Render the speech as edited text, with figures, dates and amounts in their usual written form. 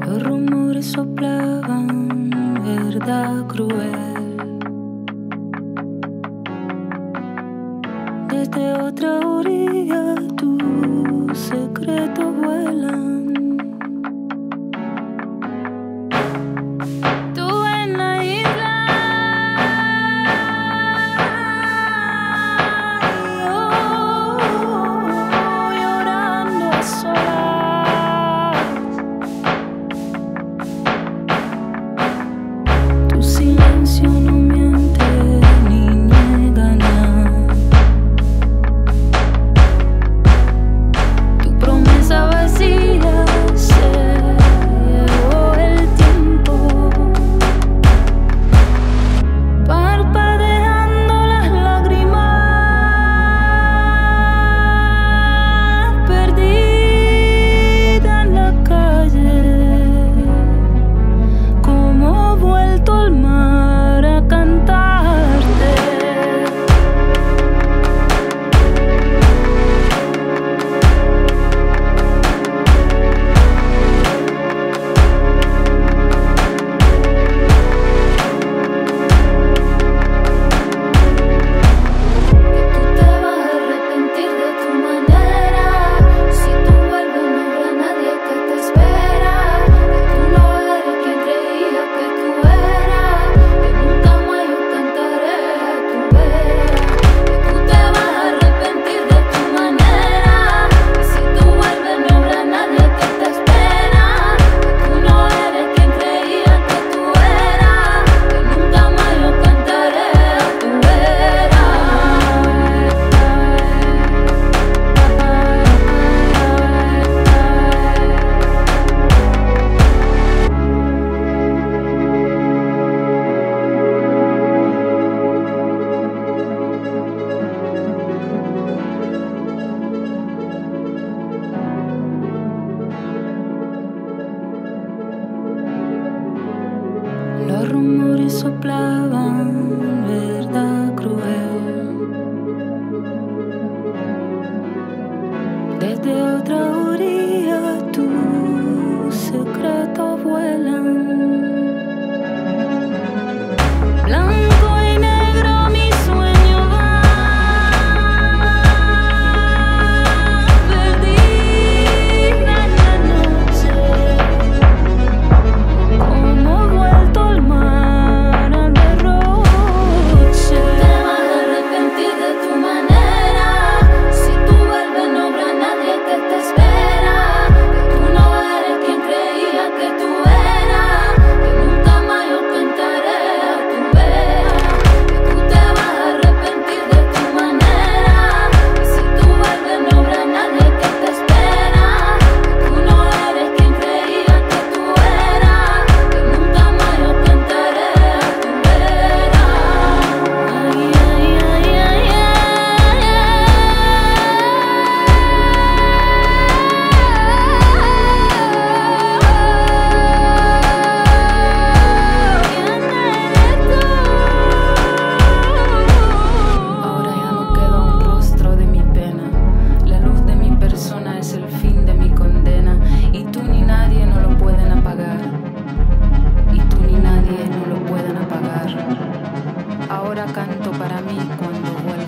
Los rumores soplaban verdad cruel. Desde otra orilla tus secretos vuelan. Tú en la isla y yo llorando a solas. Tu silencio no miente ni niega nada. Tu promesa vacía se llevó el tiempo, parpadeando las lágrimas, perdida en la calle, como vuelto al mar a cantarte. Tú te vas a arrepentir de tu manera. Si tú vuelves no habrá nadie que te espera. Que tú no eres quien creía que tú eras. Que nunca más yo cantaré a tu vera. Que tú te vas a arrepentir de tu manera. Y si tú vuelves no habrá nadie que te espera. Que tú no eres quien creía que tú eras. Que nunca más yo cantaré a tu vera. Los rumores soplaban verdad cruel. Desde otra orilla tus secretos vuelan. Blanco y negro mi sueño va, perdida en la noche, como vuelto al mar al derroche. Te vas a arrepentir de tu manera. Si tú vuelves no habrá nadie que te espera. Que tú no eres quien creía que tú eras. Que nunca más yo cantaré a tu vera. Que tú te vas a arrepentir de tu manera. Y si tú vuelves no habrá nadie que te espera. Que tú no eres quien creía que tú eras. Que nunca más yo cantaré a tu vera. Ay, ay, ay, ay, ay. Ahora ya no queda un rostro de mi pena. La luz de mi persona es el fin de mi condena. Y tú ni nadie no lo pueden apagar. Y tú ni nadie no lo pueden apagar. Ahora canto para mí cuando vuelva.